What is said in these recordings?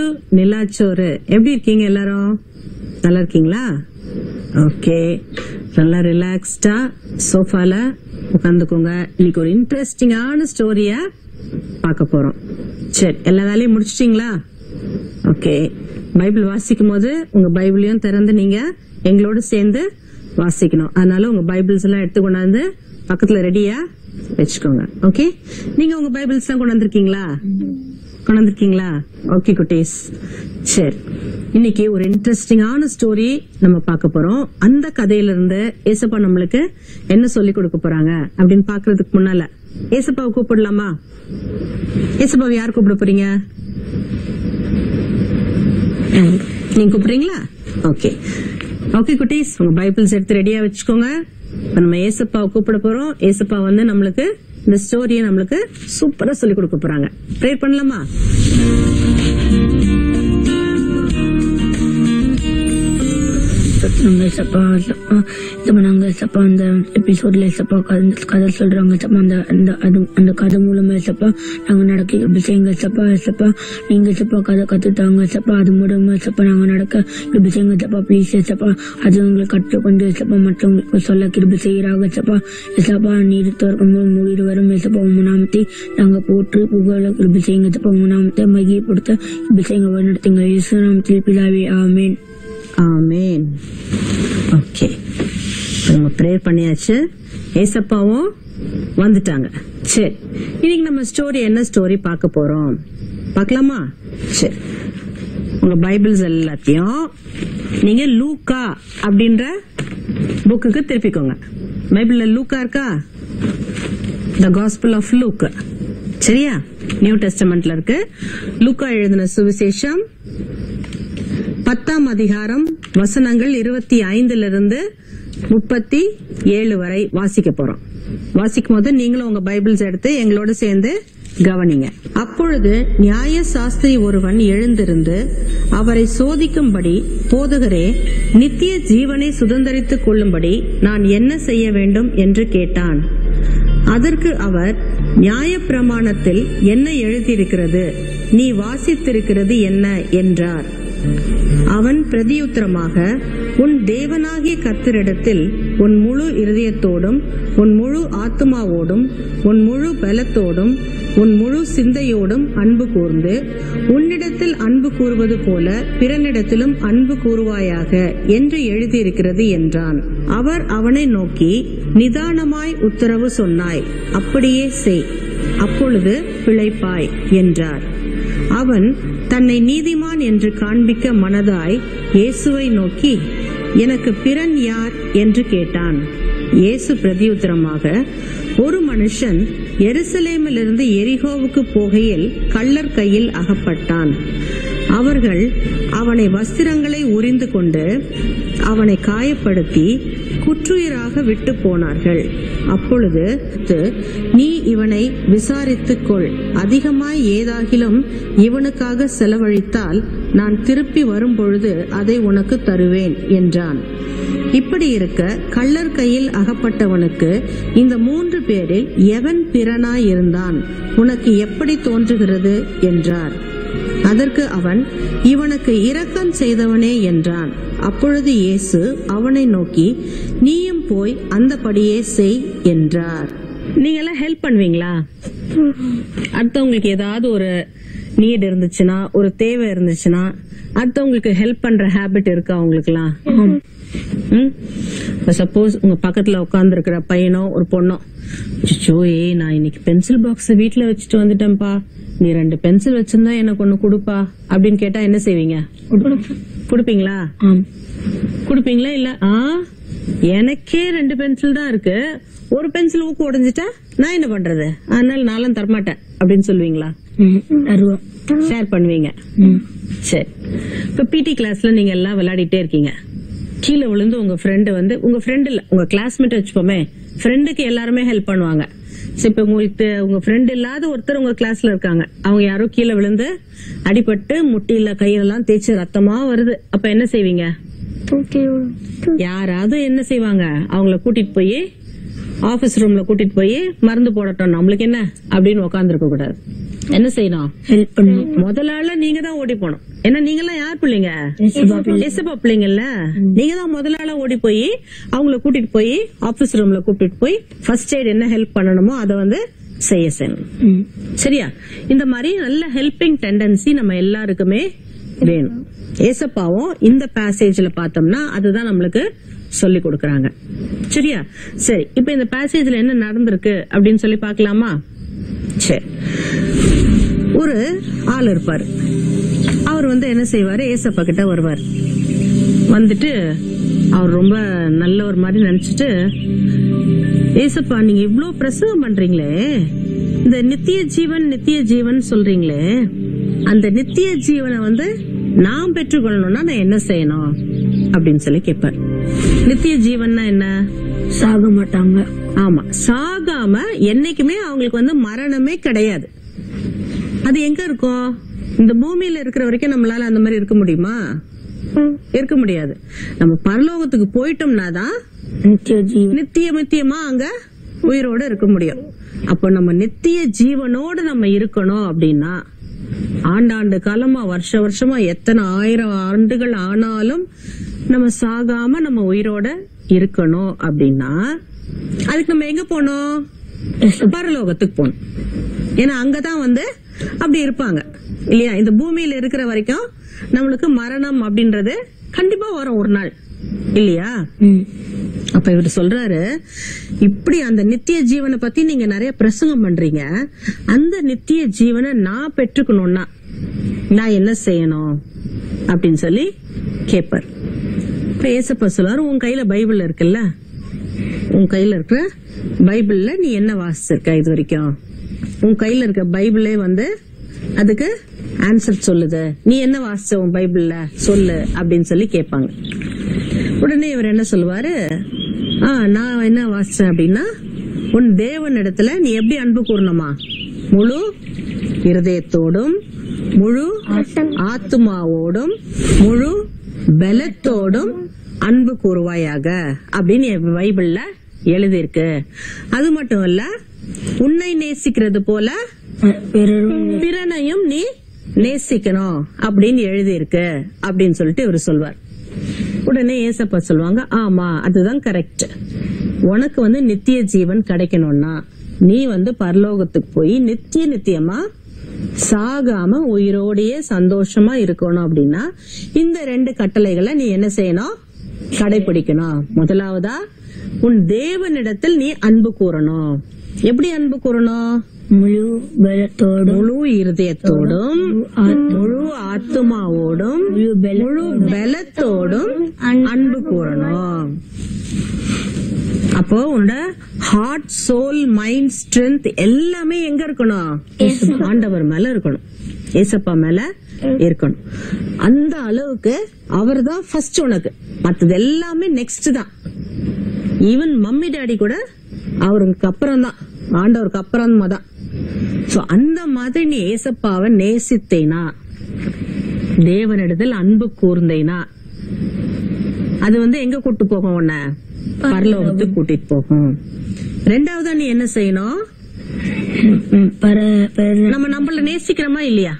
நிலா சோறு. எப்படி இருக்கீங்க எல்லாரும்? நல்லா இருக்கீங்களா? ஓகே, நல்லா ரிலாக்ஸ்டா சோஃபால உட்காந்துக்கோங்க. இன்னைக்கு ஒரு இன்ட்ரெஸ்டிங்கான ஸ்டோரிய பார்க்க போறோம். சரி, எல்லா வேலையும் முடிச்சிட்டீங்களா? ஓகே, பைபிள் வாசிக்கும் போது உங்க பைபிளையும் திறந்து நீங்க எங்களோட சேர்ந்து வாசிக்கணும். அதனால உங்க பைபிள்ஸ் எல்லாம் எடுத்து கொண்டாந்து பக்கத்துல ரெடியா வச்சுக்கோங்க. ஓகே, நீங்க உங்க பைபிள்ஸ் எல்லாம் கொண்டாந்துருக்கீங்களா? ஓகே குட்டீஸ், சரி, இன்னைக்கு ஒரு இன்ட்ரெஸ்டிங்கான ஸ்டோரி நம்ம பார்க்க போறோம். அந்த கதையில இருந்து ஏசப்பா நம்மளுக்கு என்ன சொல்லி கொடுக்க போறாங்க அப்படின்னு பாக்குறதுக்கு முன்னால ஏசப்பாவை கூப்பிடலாமா? ஏசப்பாவை யார் கூப்பிட போறீங்க? நீங்க கூப்பிடுறீங்களா? ஓகே ஓகே குட்டீஸ், உங்க பைபிள்ஸ் எடுத்து ரெடியா வச்சுக்கோங்க. நம்ம ஏசப்பாவை கூப்பிட போறோம். ஏசப்பா நம்மளுக்கு இந்த ஸ்டோரியை நம்மளுக்கு சூப்பரா சொல்லி கொடுக்க போறாங்க. ப்ரே பண்ணலாமா? அந்த எபிசோட்ல கதை சொல்றாங்க. அந்த கதை மூலமா நாங்க நடக்க விஷயங்க நீங்க கதை கத்துட்டாங்க. அது மூலமா நாங்க நடக்க விஷயங்க ப்ளீஸ் அது உங்களுக்கு கற்றுக்கொண்டு மற்றவங்களுக்கு சொல்ல கிருபி செய்யறாங்க. நீர் மூடிடு வரும் நாமத்தை நாங்க போட்டு புகழ கிருபி செய்யுங்க. நாமத்தை மகிழ்ப்படுத்த விஷயங்க வழிநடத்துங்க. இயேசு நாமத்தில் பிதாவே, ஆமேன். ஆமேன். ஓகே, நம்ம ப்ரேயர் பண்ணியாச்சு. ஏசப்பாவும் வந்துட்டாங்க. சரி, இன்னைக்கு நம்ம ஸ்டோரி என்ன ஸ்டோரி பார்க்க போறோம் பார்க்கலாமா? சரி, உங்க பைபிள்ஸ் எல்லாத்தையும் நீங்க லூக்கா அப்படின்ற புக்குக்கு திருப்பிக்கோங்க. பைபிள்ல லூக்கா இருக்கா? The gospel of Luke. சரியா? நியூ டெஸ்டமெண்ட்ல இருக்கு. லூக்கா எழுதின சுவிசேஷம் 10ஆம் அதிகாரம் வசனங்கள் 25 37 வரை வாசிக்க போறோம். வாசிக்கும் போது நீங்களும் உங்க பைபிள்ஸ் எடுத்து எங்களோட சேர்ந்து கவனிங்க. அப்பொழுது நியாய சாஸ்திரி ஒருவன் எழுந்திருந்து அவரை சோதிக்கும்படி, போதகரே, நித்திய ஜீவனை சுதந்தரித்துக் கொள்ளும்படி நான் என்ன செய்ய வேண்டும் என்று கேட்டான். அதற்கு அவர், நியாயப்பிரமாணத்தில் என்ன எழுதியிருக்கிறது? நீ வாசித்திருக்கிறது என்ன என்றார். அவன் பிரதியுத்தரமாக, உன் தேவனாகிய கர்த்தரிடத்தில் உன் முழு இருதயத்தோடும், உன் முழு ஆத்துமாவோடும், உன் முழு பலத்தோடும், உன் முழு சிந்தையோடும் அன்பு கூர்ந்து, உன்னிடத்தில் அன்பு கூறுவது போல பிறனிடத்திலும் அன்பு கூறுவாயாக என்று எழுதியிருக்கிறது என்றான். அவர் அவனை நோக்கி, நிதானமாய் உத்தரவு சொன்னாய், அப்படியே செய், அப்பொழுது பிழைப்பாய் என்றார். அவன் தன்னை நீதிமான் என்று காண்பிக்க மனதாய் இயேசுவை நோக்கி, எனக்கு பிறன் யார் என்று கேட்டான். இயேசு பிரதியுத்தரமாக, ஒரு மனுஷன் எருசலேமிலிருந்து எரிகோவுக்கு போகையில் கள்ளர் கையில் அகப்பட்டான். அவர்கள் அவனை வஸ்திரங்களை உரிந்து கொண்டு அவனை காயப்படுத்தி குற்றுயிராக விட்டு போனார்கள். அப்பொழுது, நீ இவனை விசாரித்துக் கொள், அதிகமாய் ஏதாகிலும் இவனுக்காக செலவழித்தால் நான் திருப்பி வரும் பொழுது அதை உனக்கு தருவேன் என்றான். இப்படி இருக்க கள்ளர் கையில் அகப்பட்டவனுக்கு இந்த 3 பேரில் எவன் பிறனாய் இருந்தான்? உனக்கு எப்படி தோன்றுகிறது என்றார். அதற்கு அவன், இவனுக்கு இரக்கம் செய்தவனே என்றான். அப்பொழுது இயேசு அவனை நோக்கி, நீயும் போய் அந்தபடியே செய் என்றார். நீங்க எல்லாம் ஹெல்ப் பண்ணுவீங்களா? அடுத்தவங்களுக்கு ஏதாவது ஒரு நீட் இருந்துச்சுன்னா, ஒரு தேவை இருந்துச்சுன்னா அடுத்தவங்களுக்கு ஹெல்ப் பண்ற ஹேபிட் இருக்கா உங்களுக்குலாம்? சப்போஸ் உங்க பக்கத்துல உட்கார்ந்து இருக்கிற பையனோ ஒரு பொண்ணோ, நான் இன்னைக்கு பென்சில் பாக்ஸ் வீட்டுல வச்சுட்டு வந்துட்டேன்ப்பா, நீ 2 பென்சில் வச்சிருந்தா எனக்கு ஒண்ணு கொடுப்பா அப்படின்னு கேட்டா என்ன செய்வீங்க? குடுப்பீங்களா? குடுப்பீங்களா? இல்ல, எனக்கே 2 பென்சில் தான் இருக்கு, ஒரு பென்சில் ஊக்கு உடைஞ்சிட்டா நான் என்ன பண்றது, அதனால நானும் தரமாட்டேன் அப்படின்னு சொல்லுவீங்களா? ஷேர் பண்ணுவீங்க. சரி, இப்ப பிடி கிளாஸ்ல நீங்க எல்லாம் விளையாடிட்டே இருக்கீங்க. கீழே விழுந்து உங்க ஃப்ரெண்டு உங்க ஃப்ரெண்ட் இல்ல, உங்க கிளாஸ்மேட் வச்சுப்போமே, ஃப்ரெண்டுக்கு எல்லாருமே ஹெல்ப் பண்ணுவாங்க. இப்ப உங்களுக்கு உங்க ஃப்ரெண்ட் இல்லாத ஒருத்தர் உங்க கிளாஸ்ல இருக்காங்க, அவங்க யாரோ கீழே விழுந்து அடிபட்டு முட்டியில கையெல்லாம் தேய்ச்சி ரத்தமா வருது. அப்ப என்ன செய்வீங்க? யாராவது என்ன செய்வாங்க? அவங்கள கூட்டிட்டு போய் ஆபீஸ் ரூம்ல கூட்டிட்டு போய் மருந்து போடட்டும், நம்மளுக்கு என்ன அப்படின்னு உட்கார்ந்து இருக்க கூடாது. என்ன செய்யணும்? ஹெல்ப் பண்ணும். முதலாள நீங்க தான் ஓடி போகணும். ஏன்னா நீங்க எல்லாம் யார் பிள்ளைங்க? ஏசப்பா பிள்ளைங்கல்ல. நீங்க தான் முதலாள ஓடி போய் அவங்கள கூட்டிட்டு போய் ஆபீஸ் ரூம்ல கூட்டிட்டு போய் ஃபர்ஸ்ட் எய்ட் என்ன ஹெல்ப் பண்ணணுமோ அதை வந்து செய்யணும். சரியா? இந்த மாதிரி நல்ல ஹெல்பிங் டெண்டன்சி நம்ம எல்லாருக்குமே வேணும். ஏசப்பாவும் இந்த பேசேஜ்ல பார்த்தோம்னா அதுதான் நம்மளுக்கு சொல்லி கொடுக்கறாங்க. சரியா? சரி, இப்ப இந்த பேசேஜ்ல என்ன நடந்திருக்கு அப்படின்னு சொல்லி பாக்கலாமா? சரி, ஒரு ஆள் இருப்பாரு. அவர் வந்து என்ன செய்வாரு, ஏசப்பா கிட்ட வருவார். வந்துட்டு அவர் ரொம்ப நல்ல ஒரு மாதிரி நினைச்சிட்டு, ஏசப்பா நீங்க இவ்ளோ பிரசவம் பண்றீங்களே, இந்த நித்திய ஜீவன் சொல்றீங்களே, அந்த நித்திய ஜீவனை வந்து நான் பெற்றுக்கொள்ளணும்னா நான் என்ன செய்யணும் அப்படின்னு சொல்லி கேட்பார். நித்திய ஜீவன்னா என்ன? சாக மாட்டாங்க. ஆமா, சாகாம என்னைக்குமே அவங்களுக்கு வந்து மரணமே கிடையாது. அது எங்க இருக்கும்? இந்த பூமியில இருக்கிற வரைக்கும் நம்மளால அந்த மாதிரி இருக்க முடியுமா? இருக்க முடியாது. நம்ம பரலோகத்துக்கு போயிட்டோம்னா தான் நித்தியமா அங்க உயிரோட இருக்க முடியும். அப்ப நம்ம நித்திய ஜீவனோட நம்ம இருக்கணும் அப்படின்னா, ஆண்டாண்டு காலமா வருஷமா எத்தனை 1000 ஆண்டுகள் ஆனாலும் நம்ம சாகாம நம்ம உயிரோட இருக்கணும் அப்படின்னா அதுக்கு நம்ம எங்க போனோம்? பரலோகத்துக்கு போகணும். ஏன்னா அங்கதான் வந்து அப்படி இருப்பாங்க இல்லையா? இந்த பூமியில இருக்கிற வரைக்கும் நம்மளுக்கு மரணம் அப்படின்றது கண்டிப்பா வரும் ஒரு நாள் இல்லையா? அப்ப இவரு சொல்றாரு, இப்படி அந்த நித்திய ஜீவனை பத்தி நீங்க நிறைய பிரசங்கம் பண்றீங்க, அந்த நித்திய ஜீவனை நான் பெற்றுக்கணும்னா நான் என்ன செய்யணும் அப்படின்னு சொல்லி கேட்பார். இப்ப ஏசப்பா சொல்றாரு, உன் கையில பைபிள் இருக்குல்ல, உன் கையில இருக்கிற பைபிள்ல நீ என்ன வாசிச்சிருக்க இது வரைக்கும்? உன் கையில இருக்க பைபிளே வந்து அதுக்கு ஆன்சர் சொல்லுது. நீ என்ன வாசிச்ச உன் பைபிள்ல சொல்லு அப்படின்னு சொல்லி கேட்பாங்க. உடனே இவர் என்ன சொல்லுவாரு, நான் என்ன வாசிச்சேன் அப்படின்னா, உன் தேவன் இடத்துல நீ எப்படி அன்பு கூறணுமா? முழு இருதயத்தோடும், முழு ஆத்துமாவோடும், முழு பலத்தோடும் அன்பு கூறுவாயாக அப்படின்னு பைபிள்ல எழுதியிருக்கு. அது மட்டும் இல்ல, உன்னை நேசிக்கிறது போல பிறனையும் நீ நேசிக்கணும் அப்படின்னு எழுதியிருக்கு அப்படின்னு சொல்லிட்டு இவர் சொல்வார். உடனே ஏசப்பா சொல்லுவாங்க, ஆமா அதுதான் கரெக்ட். உனக்கு வந்து நித்திய ஜீவன் கிடைக்கணும்னா நீ வந்து பரலோகத்துக்கு போய் நித்தியமா சாகாம உயிரோடையே சந்தோஷமா இருக்கணும் அப்படின்னா இந்த 2 கட்டளைகளை நீ என்ன செய்யணும்? கடைபிடிக்கணும். முதலாவதா, உன் தேவனிடத்தில் நீ அன்பு கூறணும். எப்படி அன்பு கூறணும்? முழு பலத்தோடும், முழு இருதயத்தோடும், முழு ஆத்துமாவோடும், முழு பலத்தோடும் அன்பு கூறணும். அப்போ உன்னோட ஹார்ட், சோல், மைண்ட், ஸ்ட்ரென்த் எல்லாமே எங்க இருக்கணும்? ஆண்டவர் மேல இருக்கணும், ஏசப்பா மேல இருக்கணும். அந்த அளவுக்கு அவர் தான் ஃபர்ஸ்ட் உனக்கு, மத்தது எல்லாமே நெக்ஸ்ட் தான். ஈவன் மம்மி டாடி கூட அவருக்கு அப்புறம் தான், ஆண்டவருக்கு அப்புறம் தான். சோ அந்த மாதிரி நீ ஏசப்பாவை நேசித்தேனா, தேவனிடத்தில் அன்பு கூர்ந்தேனா, அது வந்து எங்க கூட்டு போகும்? உன்ன பரலோகத்துக்கு கூட்டிட்டு போகும். ரெண்டாவதா நீ என்ன செய்யணும்? நம்ம நம்மள நேசிக்கிறோமா இல்லையா?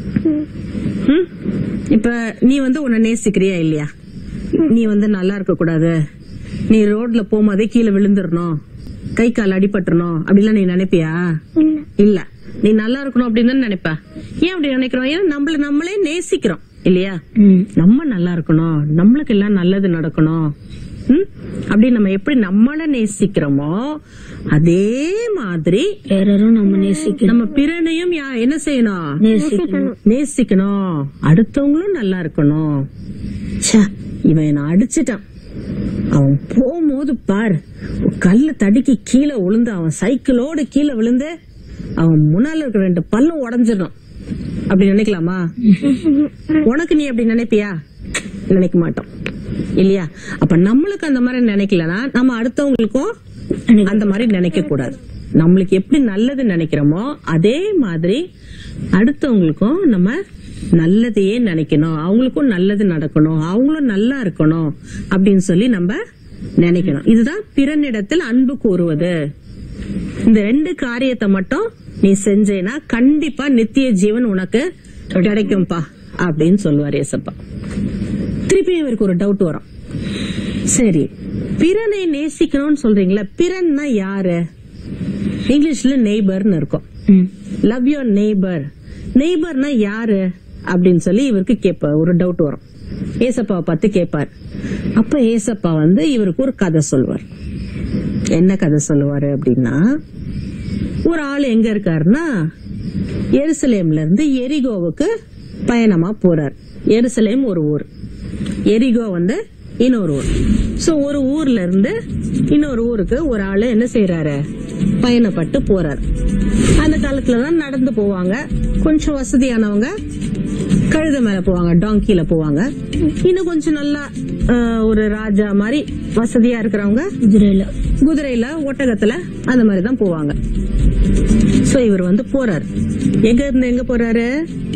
இப்ப நீ வந்து உன்னை நேசிக்கிறியா இல்லையா? நீ வந்து நல்லா இருக்க கூடாது, நீ ரோட்ல போகும்போதே கீழே விழுந்துடணும், கை கால் அடிபட்டுறணும் அப்படிலாம் நீ நினைப்பியா? இல்ல, நீ நல்லா இருக்கணும் அப்படின்னு நினைப்ப. ஏன் அப்படி நினைக்கிறோம்? ஏன்னா நம்மளே நேசிக்கிறோம் இல்லையா? நம்ம நல்லா இருக்கணும், நம்மளுக்கு எல்லாம் நல்லது நடக்கணும் அப்படி நம்ம எப்படி நம்மள நேசிக்கிறோமோ அதே மாதிரி நம்ம நேசிக்கணும். நம்ம பிறனையும் என்ன செய்யணும்? நேசிக்கணும். அடுத்தவங்களும் நல்லா இருக்கணும். இவன் என்ன அடிச்சிட்டான், அவன் போகும்போது பாரு கல்ல தடுக்கி கீழே விழுந்து, அவன் சைக்கிளோட கீழே விழுந்து அவன் முன்னால இருக்கிற 2 பல்லும் உடஞ்சிடணும் அப்படி நினைக்கலாமா? உனக்கு நீ அப்படி நினைப்பியா? நினைக்க மாட்டோம் இல்லையா? அப்ப நம்மளுக்கு அந்த மாதிரி நினைக்கலன்னா நம்ம அடுத்தவங்களுக்கும் அந்த மாதிரி நினைக்க கூடாது. நம்மளுக்கு எப்படி நல்லது நினைக்கிறோமோ அதே மாதிரி அடுத்தவங்களுக்கும் நம்ம நல்லதையே நினைக்கணும், அவங்களுக்கும் நல்லது நடக்கணும், அவங்களும் நல்லா இருக்கணும் அப்படின்னு சொல்லி நம்ம நினைக்கணும். இதுதான் பிறனிடத்தில் அன்பு கூறுவது. இந்த 2 காரியத்தை மட்டும் நீ செஞ்சேனா கண்டிப்பா நித்திய ஜீவன் உனக்கு கிடைக்கும்பா அப்படின்னு சொல்லுவார் ஏசப்பா. திருப்பி இவருக்கு ஒரு டவுட் வரும். சரி, பிறனை நேசிக்கணும்னு சொல்றீங்களா, பிறன்னா யாரு? இங்கிலீஷ்ல நெய்பர்னு இருக்கும். Love your neighbour. நெய்பர்னா யாரு அப்படின்னு சொல்லி இவருக்கு கேட்ப ஒரு டவுட் வரும். ஏசப்பாவை பார்த்து கேட்பார். அப்ப ஏசப்பா இவருக்கு ஒரு கதை சொல்வார். என்ன கதை சொல்லுவாரு அப்படின்னா, ஒரு ஆள் எங்க இருக்காருன்னா எருசலேம்ல இருந்து எரிகோவுக்கு பயணமா போறார். எருசலேம் ஒரு ஊர், எரிகோ இன்னொரு ஊர். சோ ஒரு ஊர்ல இருந்து இன்னொரு ஊருக்கு ஒரு ஆளு என்ன செய்யறாரு, பயணப்பட்டு போறாரு. அந்த காலத்துலதான் நடந்து போவாங்க. கொஞ்சம் வசதியானவங்க கழுத மேல போவாங்க, டாங்கில போவாங்க. இன்னும் கொஞ்சம் நல்லா ஒரு ராஜா மாதிரி வசதியா இருக்கிறவங்க குதிரையில ஒட்டகத்துல அந்த மாதிரிதான் போவாங்க. சோ இவர் போறாரு. எங்க இருந்து எங்க போறாரு?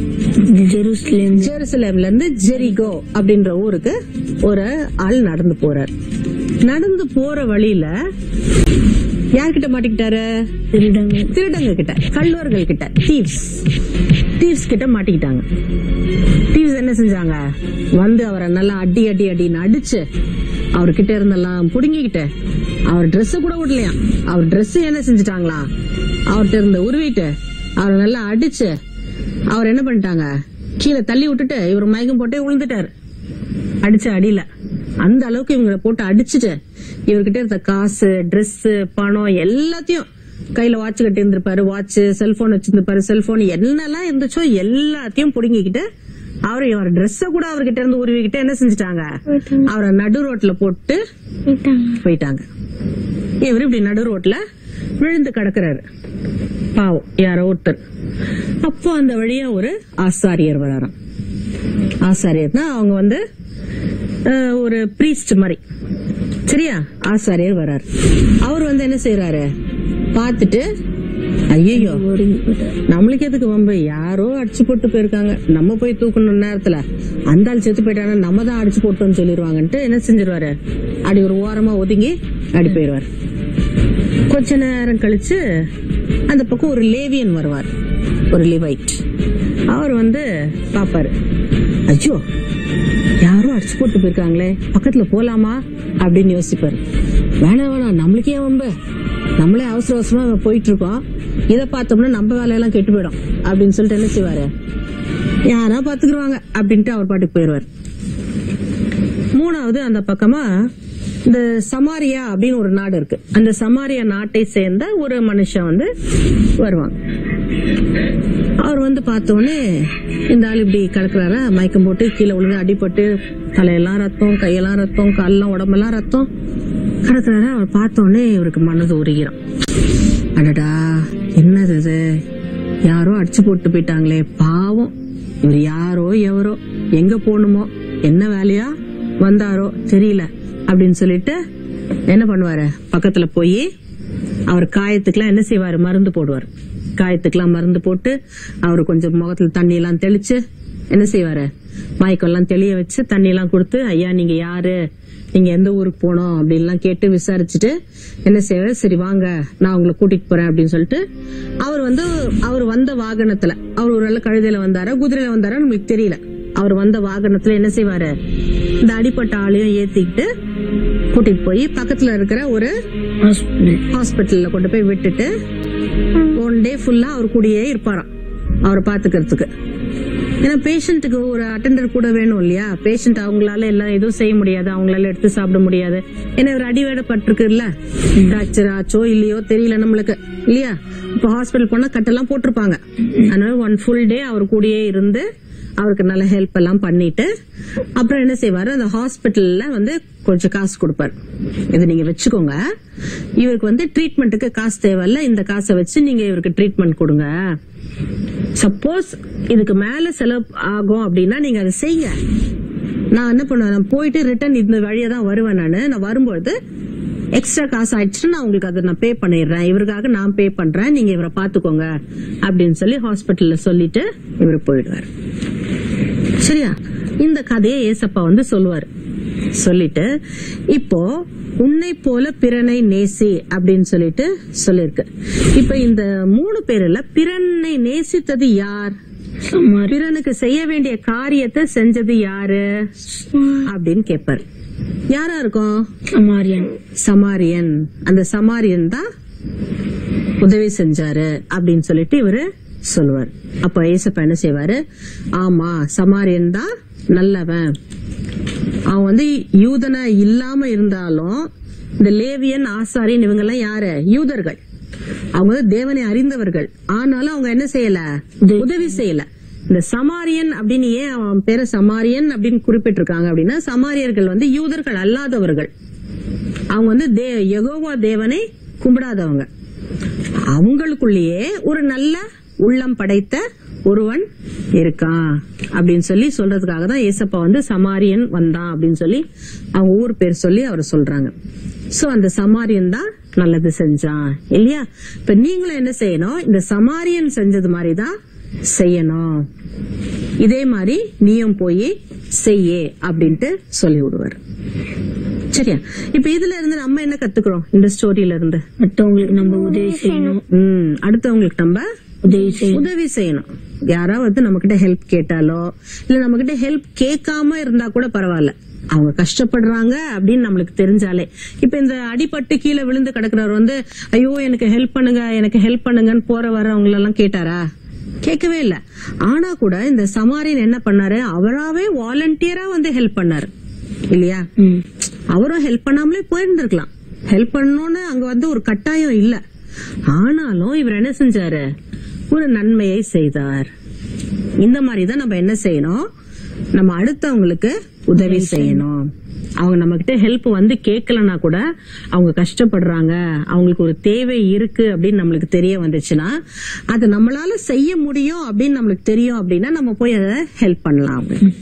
ஜெருசலேம்ல இருந்து ஜெரிகோ அப்படின்ற ஊருக்கு ஒரு ஆள் நடந்து போறாரு. நடந்து போற வழியில யார்கிட்ட மாட்டிக்கிட்டாரு? திருடங்க கிட்ட, கள்வர்கள் கிட்ட, தீவ்ஸ் கிட்ட மாட்டிக்கிட்டாங்க. தீவ்ஸ் என்ன செஞ்சாங்க, அவரை நல்லா அடின்னு அடிச்சு அவர்கிட்ட இருந்தெல்லாம் புடுங்கிக்கிட்டு அவர் ட்ரெஸ் கூட விடலையா, அவர் ட்ரெஸ் என்ன செஞ்சுட்டாங்களா, அவர்கிட்ட இருந்த உருவிட்டு அவரை நல்லா அடிச்சு அவர் என்ன பண்ணிட்டாங்க, கீழே தள்ளி விட்டுட்டு இவர் மயக்கம் போட்டே விழுந்துட்டாரு. அடிச்ச அடியில அந்த அளவுக்கு இவங்களை போட்டு அடிச்சுட்டு இவர்கிட்ட இருந்த காசு, ட்ரெஸ், பணம் எல்லாத்தையும், கையில வாட்ச் கட்டி இருந்திருப்பாரு, வாட்ச், செல்போன் வச்சிருந்திருப்பாரு, செல்போன் என்னெல்லாம் இருந்துச்சோ எல்லாத்தையும் புடுங்கிக்கிட்டு அவர் ட்ரெஸ் கூட அவர்கிட்ட இருந்து உருவிக்கிட்டு என்ன செஞ்சுட்டாங்க, அவரை நடு ரோட்ல போட்டு போயிட்டாங்க. இவர் இப்படி நடு ரோட்ல விழுந்து கிடக்குறாரு. பாவம் யாரோ ஒருத்தர். அப்போ அந்த வழியா ஒரு ஆசாரியர் வராராம். ஆசாரியர்னா அவங்க ஒரு பிரீஸ்ட் மாதிரி, சரியா? ஆசாரியர் வராரு. அவர் என்ன செய்யறாரு, பாத்துட்டு ஐயோ நம்மளுக்கு எதுக்கு வம்பு, யாரோ அடிச்சு போட்டு போயிருக்காங்க, நம்ம போய் தூக்கணும் நேரத்துல அந்த ஆள் செத்து போயிட்டாங்க, நம்ம தான் அடிச்சு போட்டோம்னு சொல்லிடுவாங்கன்ட்டு என்ன செஞ்சிருவாரு, அடி ஒரு ஓரமா ஒதுங்கி அடி போயிருவாரு. கொஞ்ச நேரம் கழிச்சு அந்த பக்கம் ஒரு லேவியன் வருவார், ஒரு லிவைட். அவர் பாப்பாரு, ஐயோ யாரோ அடிச்சு போட்டு போயிருக்காங்களே, பக்கத்துல போலாமா அப்படின்னு யோசிப்பாரு. வேணாம் நம்மளுக்கே வம்பு, நம்மளே அவசர அவசரமா போயிட்டு இருக்கோம், இதை பார்த்தோம்னா நம்ம வேலையெல்லாம் கெட்டு போயிடும் அப்படின்னு சொல்லிட்டு என்ன செய்வாரு, யாரா பாத்துக்குருவாங்க அப்படின்ட்டு அவர் பாட்டுக்கு போயிருவார். மூணாவது அந்த பக்கமா இந்த சமாரியா அப்படின்னு ஒரு நாடு இருக்கு. அந்த சமாரியா நாட்டை சேர்ந்த ஒரு மனுஷன் வருவாங்க. அவர் பார்த்தோன்னே இந்த ஆள் இப்படி கிடக்குறாரா, மயக்கம் போட்டு கீழே விழுந்து அடிபட்டு தலையெல்லாம் ரத்தம், கையெல்லாம் ரத்தம், காலெல்லாம் உடம்பெல்லாம் ரத்தம் கிடக்குறாரா. அவர் பார்த்தோன்னே இவருக்கு மனது உருகிறான். அடடா என்னது இது, யாரோ அடிச்சு போட்டு போயிட்டாங்களே, பாவம் இவர் யாரோ எவரோ, எங்க போகணுமோ என்ன வேலையா வந்தாரோ தெரியல அப்படின்னு சொல்லிட்டு என்ன பண்ணுவாரு, பக்கத்துல போய் அவர் காயத்துக்கெல்லாம் என்ன செய்வாரு, மருந்து போடுவார். காயத்துக்கெல்லாம் மருந்து போட்டு அவரு கொஞ்சம் முகத்துல தண்ணி எல்லாம் தெளிச்சு என்ன செய்வாரு, மயக்கம் எல்லாம் தெளிய வச்சு தண்ணி எல்லாம் கொடுத்து, ஐயா நீங்க யாரு, நீங்க எந்த ஊருக்கு போனோம் அப்படின்லாம் கேட்டு விசாரிச்சுட்டு என்ன செய்வாரு, சரி வாங்க நான் உங்களை கூட்டிட்டு போறேன் அப்படின்னு சொல்லிட்டு அவர் வந்த வாகனத்துல, அவர் ஒரு வேளை கழுதையில வந்தாரா குதிரையில வந்தாரா நம்மளுக்கு தெரியல, அவர் வந்த வாகனத்துல என்ன செய்வாரு, இந்த அடிப்பட்ட ஆளையும் ஏத்திக்கிட்டு கூட்டிட்டு போய் பக்கத்துல இருக்கிற ஒரு ஹாஸ்பிட்டல்ல கொண்டு போய் விட்டுட்டு 1 டே ஃபுல்லா அவர் கூடயே இருப்பாராம், அவரை பாத்துக்கிறதுக்கு. ஏன்னா பேஷண்ட்டுக்கு ஒரு அட்டெண்டர் கூட வேணும் இல்லையா, பேஷண்ட் அவங்களால எல்லாம் எதுவும் செய்ய முடியாது, அவங்களால எடுத்து சாப்பிட முடியாது. ஏன்னா ஒரு அடிவேடப்பட்டிருக்கு இல்ல, பிராக்சர் ஆச்சோ இல்லையோ தெரியல நம்மளுக்கு இல்லையா. இப்ப ஹாஸ்பிட்டல் போனா கட்டெல்லாம் போட்டிருப்பாங்க. அதனால 1 ஃபுல் டே அவர் கூடயே இருந்து அவருக்கு நல்ல ஹெல்ப் எல்லாம் பண்ணிட்டு அப்புறம் என்ன செய்வாரு, அந்த ஹாஸ்பிட்டல்ல கொஞ்சம் காசு கொடுப்பாரு. இதை நீங்க வச்சுக்கோங்க, இவருக்கு ட்ரீட்மெண்ட்டுக்கு காசு தேவையில்ல, இந்த காசை வச்சு நீங்க இவருக்கு ட்ரீட்மெண்ட் கொடுங்க. சப்போஸ் இதுக்கு மேல செலவு ஆகும் அப்படின்னா நீங்க அதை செய்யுங்க. நான் என்ன பண்ணுவேன், நான் போயிட்டு ரிட்டர்ன் இந்த வழியா தான் வருவேன். நான் வரும்போது எக்ஸ்ட்ரா காசு ஆயிடுச்சுன்னா நான் உங்களுக்கு அதை நான் பே பண்ணிடுறேன், இவருக்காக நான் பே பண்றேன், நீங்க இவரை பாத்துக்கோங்க அப்படின்னு சொல்லி ஹாஸ்பிட்டல்ல சொல்லிட்டு இவரு போயிடுவாரு. சரியா? இந்த கதையை ஏசப்பா சொல்லுவாரு. சொல்லிட்டு இப்போ உன்னை போல பிறனை நேசி அப்படின்னு சொல்லிருக்கு. இப்ப இந்த 3 பேர்ல பிறனை நேசித்தது யார்? பிறனுக்கு செய்ய வேண்டிய காரியத்தை செஞ்சது யாரு அப்படின்னு கேட்பாரு. யாரா இருக்கும்? சமாரியன். அந்த சமாரியன் தான் உதவி செஞ்சாரு அப்படின்னு சொல்லிட்டு இவரு சொல்லுவார். அப்ப ஏசப்பா என்ன செய்வாரு? ஆமா, சமாரியன் தான் நல்லவன். அவன் யூதனா இல்லாம இருந்தாலும் இந்த லேவியன், ஆசாரியன் இவங்க எல்லாம் யாரு? யூதர்கள். அவங்க தேவனை அறிந்தவர்கள். ஆனாலும் அவங்க என்ன செய்யல? உதவி செய்யல. இந்த சமாரியன் அப்படின்னு ஏன் அவன் பேரை சமாரியன் அப்படின்னு குறிப்பிட்டிருக்காங்க அப்படின்னா, சமாரியர்கள் யூதர்கள் அல்லாதவர்கள். அவங்க யெகோவா தேவனை கும்பிடாதவங்க. அவங்களுக்குள்ளேயே ஒரு நல்ல உள்ளம் படைத்த ஒருவன் இருக்கான் அப்படின்னு சொல்றதுக்காக தான் ஏசப்பா சமாரியன் வந்தான் அப்படின்னு சொல்லி அவங்க ஊர் பேர் சொல்லி அவர் சொல்றாங்க. சோ அந்த சமாரியன் தான் நல்லது செஞ்சான் இல்லையா? இப்ப நீங்களும் என்ன செய்யணும்? இந்த சமாரியன் செஞ்சது மாதிரிதான் செய்யணும். இதே மாதிரி நீயும் போய் செய்ய அப்படின்ட்டு சொல்லி விடுவார். சரியா? இப்ப இதுல இருந்து நம்ம என்ன கத்துக்கிறோம்? இந்த ஸ்டோரியில இருந்து அடுத்தவங்களுக்கு நம்ம உதவி செய்யணும். அடுத்தவங்களுக்கு நம்ம உதவி செய்யணும். யாராவது நம்ம கிட்ட ஹெல்ப் கேட்டாலோ இல்ல நம்ம கிட்ட ஹெல்ப் கேட்காம இருந்தா கூட பரவாயில்ல, அவங்க கஷ்டப்படுறாங்க அப்படின்னு நம்மளுக்கு தெரிஞ்சாலே. இப்ப இந்த அடிபட்டு கீழே விழுந்து கிடக்குறவர் ஐயோ எனக்கு ஹெல்ப் பண்ணுங்க, எனக்கு ஹெல்ப் பண்ணுங்கன்னு போற வரவங்க எல்லாம் கேட்டாரா? கேட்கவே இல்ல. ஆனா கூட இந்த சமாரியன் என்ன பண்ணாரு? அவராவே வாலண்டியரா ஹெல்ப் பண்ணாரு இல்லையா? அவரும் ஹெல்ப் பண்ணாமலே போயிருந்திருக்கலாம். ஹெல்ப் பண்ணணும்னு அங்க ஒரு கட்டாயம் இல்ல. ஆனாலும் இவர் என்ன செஞ்சாரு? ஒரு நன்மையை செய்தார். இந்த மாதிரிதான் நம்ம என்ன செய்யணும்? நம்ம அடுத்தவங்களுக்கு உதவி செய்யணும். அவங்க நம்ம கிட்ட ஹெல்ப் கேட்கலன்னா கூட அவங்க கஷ்டப்படுறாங்க, அவங்களுக்கு ஒரு தேவை இருக்கு அப்படின்னு நம்மளுக்கு தெரிய வந்துச்சுன்னா, அதை நம்மளால செய்ய முடியும் அப்படின்னு நம்மளுக்கு தெரியும் அப்படின்னா நம்ம போய் அதை ஹெல்ப் பண்ணலாம்.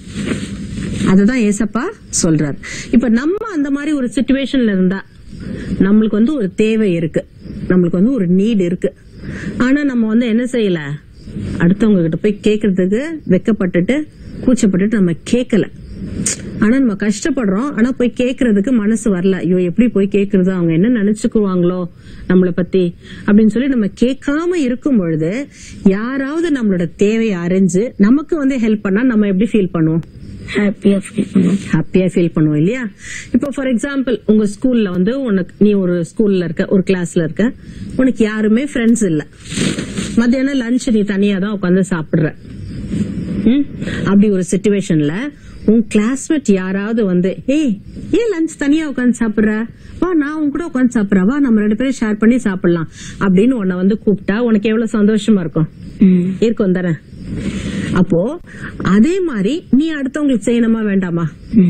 அதுதான் ஏசப்பா சொல்றாரு. இப்ப நம்ம அந்த மாதிரி ஒரு சிச்சுவேஷன்ல இருந்தா, நம்மளுக்கு ஒரு தேவை இருக்கு, நம்மளுக்கு ஒரு நீட் இருக்கு. ஆனா நம்ம என்ன செய்யல? அடுத்தவங்க கிட்ட போய் கேக்குறதுக்கு வெக்கப்பட்டுட்டு கூச்சப்பட்டுட்டு நம்ம கேட்கல. ஆனா நம்ம கஷ்டப்படுறோம், ஆனா போய் கேக்குறதுக்கு மனசு வரல. ஐயோ எப்படி போய் கேக்குறது, அவங்க என்ன நினைச்சுக்குவாங்களோ நம்மள பத்தி அப்படின்னு சொல்லி நம்ம கேட்காம இருக்கும் பொழுது, யாராவது நம்மளோட தேவையை அறிஞ்சு நமக்கு ஹெல்ப் பண்ணா நம்ம எப்படி ஃபீல் பண்ணுவோம்? ஹாப்பியா ஃபீல் பண்ணுவோம் இல்லையா? இப்போ ஃபார் எக்ஸாம்பிள், உங்க ஸ்கூல்ல உனக்கு, நீ ஒரு ஸ்கூல்ல இருக்க, ஒரு கிளாஸ்ல இருக்க, உனக்கு யாருமே ஃப்ரெண்ட்ஸ் இல்ல. மத்தியானம் லஞ்ச் நீ தனியா தான் உட்காந்து சாப்பிடுற. அப்படி ஒரு சிச்சுவேஷன்ல உன் கிளாஸ்மேட் யாராவது ஏய் ஏன் லஞ்ச் தனியா உட்காந்து சாப்பிடுற, வா நான் உன் கூட உட்காந்து சாப்பிடுறா, வா நம்ம 2 பேரும் ஷேர் பண்ணி சாப்பிடலாம் அப்படின்னு உன்னை கூப்பிட்டா உனக்கு எவ்வளவு சந்தோஷமா இருக்கும்? இருக்கும் தானே? அப்போ அதே மாதிரி நீ அடுத்தவங்களுக்கு செய்யணுமா வேண்டாமா?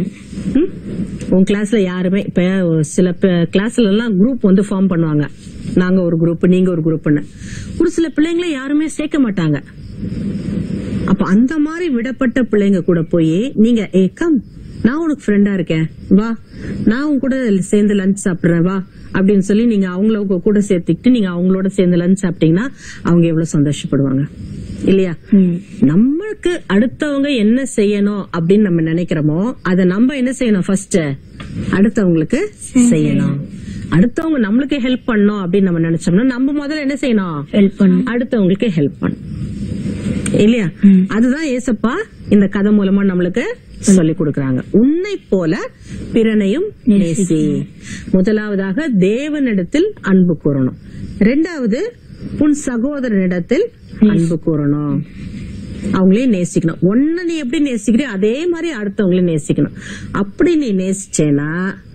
உன் கிளாஸ்ல யாருமே, இப்ப சில கிளாஸ்ல எல்லாம் குரூப் ஃபார்ம் பண்ணுவாங்க. நாங்க ஒரு குரூப், நீங்க ஒரு குரூப்னு. ஒரு சில பிள்ளைங்களை யாருமே சேர்க்க மாட்டாங்க. அப்ப அந்த மாதிரி விடப்பட்ட பிள்ளைங்க கூட போய் நீங்க கம் நான் உனக்கு ஃப்ரெண்டா இருக்கேன், வா நான் உன் கூட சேர்ந்து லஞ்ச் சாப்பிடுறேன் வா அப்படின்னு சொல்லி நீங்க அவங்கள கூட சேர்த்துக்கிட்டு நீங்க அவங்களோட சேர்ந்து லஞ்ச் சாப்பிட்டீங்கன்னா அவங்க எவ்வளவு சந்தோஷப்படுவாங்க இல்லையா? நம்மளுக்கு அடுத்தவங்க என்ன செய்யணும் அப்படின்னு நம்ம நினைக்கிறோமோ அதை நம்ம என்ன செய்யணும்? ஃபர்ஸ்ட் அடுத்தவங்களுக்கு செய்யணும். அடுத்தவங்க நம்மளுக்கு ஹெல்ப் பண்ணணும் அப்படின்னு நம்ம நினைச்சோம்னா நம்ம முதல்ல என்ன செய்யணும்? ஹெல்ப் பண்ணணும், அடுத்தவங்களுக்கு ஹெல்ப் பண்ணணும் இல்லையா? அதுதான் ஏசப்பா இந்த கதை மூலமா நம்மளுக்கு சொல்லி கொடுக்கறாங்க. உன்னை போல பிறனையும் நேசி. முதலாவதாக தேவனிடத்தில் அன்பு கூறணும். 2வது உன் சகோதரனிடத்தில் அன்பு கூறணும். அவங்களையும் நேசிக்கணும். ஒன்னு நீ எப்படி நேசிக்கிறியோ அதே மாதிரி அடுத்தவங்களையும் நேசிக்கணும். அப்படி நீ நேசிச்சேனா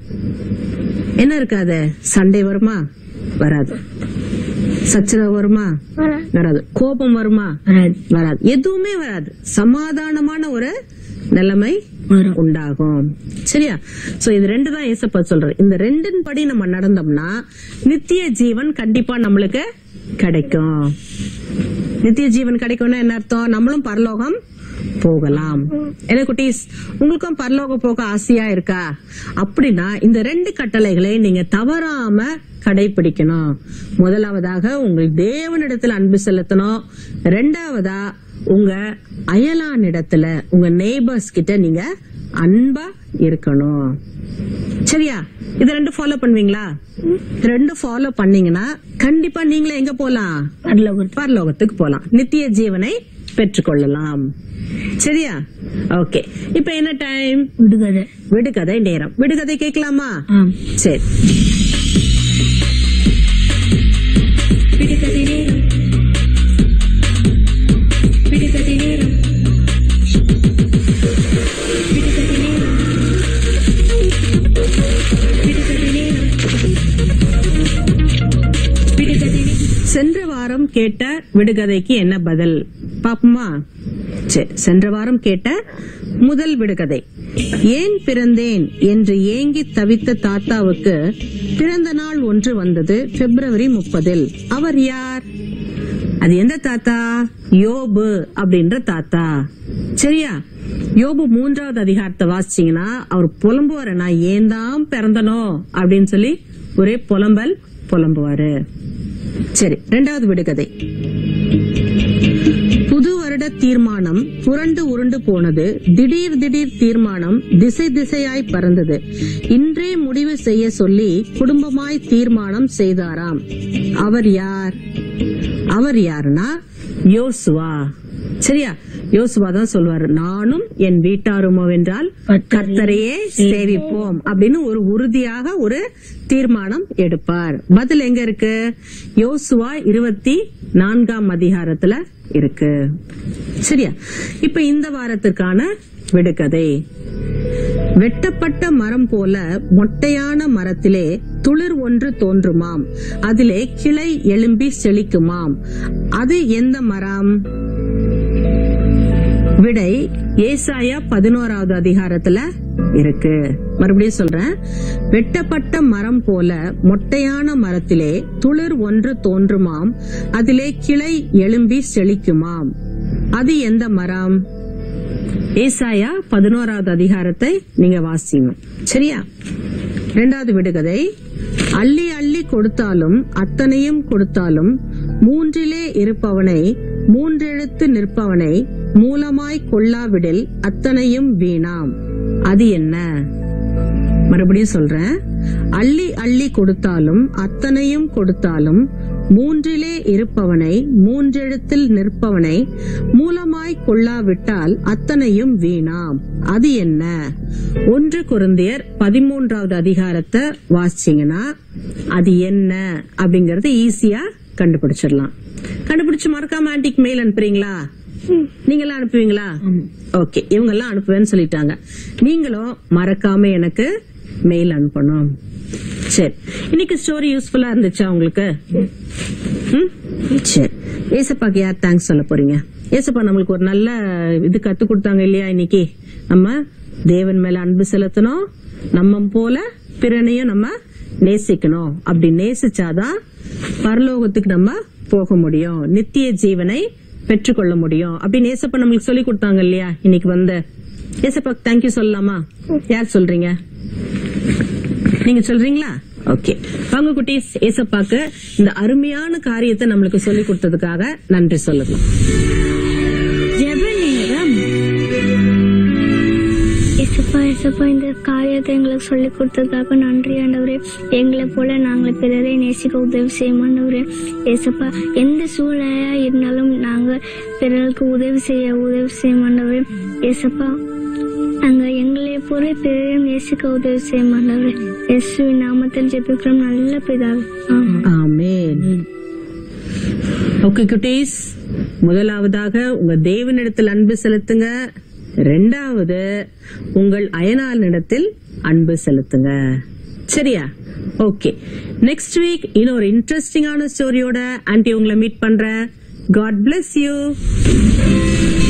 என்ன இருக்காது? சண்டை வருமா? வராது. சச்சரவு வருமா? வராது. கோபம் வருமா? வராது. எதுவுமே வராது. சமாதானமான ஒரு நிலைமை உண்டாகும். சரியா? சோ இது 2 தான் ஏசப்பா சொல்றாரு. இந்த 2 படி நம்ம நடந்தோம்னா நித்திய ஜீவன் கண்டிப்பா நம்மளுக்கு கிடைக்கும். நித்திய ஜீவன் கிடைக்கும்னா என்ன அர்த்தம்? நம்மளும் பரலோகம் போகலாம். என்ன குட்டீஸ், உங்களுக்கும் பரலோகம் போக ஆசையா இருக்கா? அப்படின்னா இந்த 2 கட்டளைகளை நீங்க தவறாம கடைபிடிக்கணும். முதலாவதாக உங்கள் தேவனிடத்துல அன்பு செலுத்தணும். 2வதா உங்க அயலானிடத்துல, உங்க நெய்பர்ஸ் கிட்ட நீங்க அன்பா இருக்கணும். சரியா? இது ரெண்டு ஃபாலோ பண்ணுவீங்களா? ரெண்டு ஃபாலோ பண்ணீங்கன்னா கண்டிப்பா நீங்களே எங்க போலாம்? பரலோகத்துக்கு போலாம், நித்திய ஜீவனை பெற்றுக்கொள்ளலாம். சரியா? ஓகே, இப்ப என்ன டைம்? விடுகதை நேரம். விடுகதை கேட்கலாமா? சரி. விடுகதை நேரம். விடுகதை நேரம். விடுகதை நேரம். விடுகதை நேரம். விடுகதை. சென்ற வாரம் கேட்ட விடுகதைக்கு என்ன பதில் பாப்போமா? சரி, சென்ற வாரம் கேட்ட முதல் விடுகதை. ஏன் பிறந்தேன் என்று ஏங்கி தவித்த தாத்தாவுக்கு பிறந்த நாள் ஒன்று வந்தது February 30. அவர் யார்? அது எந்த தாத்தா? யோபு அப்படின்ற தாத்தா. சரியா? யோபு 3வது அதிகாரத்தை வாசிச்சீங்கன்னா அவர் புலம்புவாரு, நான் ஏன் தான் பிறந்தனோ அப்படின்னு சொல்லி ஒரே புலம்புவாரு. சரி, 2வது விடுகதை. புது வருட தீர்மானம் புரண்டு உருண்டு போனது. திடீர் தீர்மானம் திசை திசையாய் பறந்தது. இன்றே முடிவு செய்ய சொல்லி குடும்பமாய் தீர்மானம் செய்தாராம். அவர் யார்? அவர் யாருன்னா யோசுவா. சரியா? யோசுவா தான் சொல்வாரு, நானும் என் வீட்டாருமோ என்றால் கர்த்தரையே சேவிப்போம் அப்படின்னு ஒரு உறுதியாக ஒரு தீர்மானம் எடுப்பார். பதில் எங்க இருக்கு? யோசுவா 24ஆம் அதிகாரத்துல இருக்கு. சரியா? இப்ப இந்த வாரத்திற்கான விடுகதை. வெட்டப்பட்ட மரம் போல மொட்டையான மரத்திலே துளிர் ஒன்று தோன்றுமாம், அதிலே கிளை எழும்பி செழிக்குமாம். அது எந்த மரம்? விடை ஏசாயா 11வது அதிகாரத்துல இருக்கு. மறுபடியும் சொல்றேன். வெட்டப்பட்ட மரம் போல மொட்டையான மரத்திலே துளிர் ஒன்று தோன்றுமாம், அதிலே கிளை எழும்பி செழிக்குமாம். அது எந்த மரம்? ஏசாயா 11வது அதிகாரத்தை நீங்க வாசிங்க. சரியா? 2வது விடுகதை. அள்ளி அள்ளி கொடுத்தாலும் அத்தனையும் கொடுத்தாலும் மூன்றிலே இருப்பவனை, மூன்றெழுத்து நிற்பவனை மூலமாய் கொள்ளாவிடில் அத்தனையும் வீணாம். அது என்ன? மறுபடியும் சொல்றேன். அள்ளி அள்ளி கொடுத்தாலும் அத்தனையும் கொடுத்தாலும் மூன்றிலே இருப்பவனை, மூன்றெழுத்தில் நிற்பவனை மூலமாய் கொள்ளாவிட்டால் அத்தனையும் வீணாம். அது என்ன? 1 கொரிந்தியர் 13வது அதிகாரத்தை வாசிச்சீங்கன்னா அது என்ன அப்படிங்கறது ஈஸியா கண்டுபிடிச்சிடலாம். கண்டுபிடிச்சு மறக்காம ஆன்டிக்கு மெயில் அனுப்புறீங்களா? நீங்களாம் அனுப்புவீங்களா? ஓகே, இவங்க எல்லாம் அனுப்புவேன்னு சொல்லிட்டாங்க. நீங்களும் மறக்காம எனக்கு மெயில் அனுப்பணும். சரி, இன்னைக்கு ஸ்டோரி யூஸ்ஃபுல்லா இருந்துச்சா உங்களுக்கு? சரி, ஏசப்பாக்கு யார் தேங்க்ஸ் சொல்ல போறீங்க? ஏசப்பா நம்மளுக்கு ஒரு நல்ல இது கத்து கொடுத்தாங்க இல்லையா? இன்னைக்கு நம்ம தேவன் மேல அன்பு செலுத்தணும், நம்ம போல பிறனையும் நம்ம நேசிக்கணும். அப்படி நேசிச்சாதான் பரலோகத்துக்கு நம்ம போக முடியும், நித்திய ஜீவனை பெற்றுக்கொள்ள முடியும் அப்படின்னு ஏசப்பா நம்மளுக்கு சொல்லி கொடுத்தாங்க இல்லையா? இன்னைக்கு வந்து ஏசப்பாக்கு தேங்க்யூ சொல்லலாமா? யார் சொல்றீங்க? நீங்க சொல்றீங்களா? ஓகே, வாங்க குட்டீஸ், ஏசப்பாக்கு இந்த அருமையான காரியத்தை நம்மளுக்கு சொல்லி கொடுத்ததுக்காக நன்றி சொல்லலாம். ஏசப்பா இந்த காரியத்தை எங்களுக்கு சொல்லி கொடுத்ததுக்காக நன்றி ஆண்டவரே. எங்களை போல நாங்கள் பிறரை நேசிக்க உதவி செய்யும் ஆண்டவரே. ஏசப்பா எந்த சூழ்நிலையா இருந்தாலும் நாங்கள் பிறருக்கு உதவி செய்யும் ஆண்டவரே. ஏசப்பா நாங்க எங்களை போல பிறரையும் நேசிக்க உதவி செய்யும் ஆண்டவரே. இயேசுவின் நாமத்தில் ஜெபிக்கிறோம் நல்ல பிதாவே, ஆமென். ஓகே குட்டீஸ், முதலாவதாக உங்க தேவனிடத்தில் அன்பு செலுத்துங்க. 2வது உங்கள் அயலானிடத்தில் அன்பு செலுத்துங்க. சரியா? ஓகே, நெக்ஸ்ட் வீக் இன்னொரு இன்ட்ரெஸ்டிங்கான ஸ்டோரியோட ஆன்ட்டி உங்களை மீட் பண்றேன். God bless you.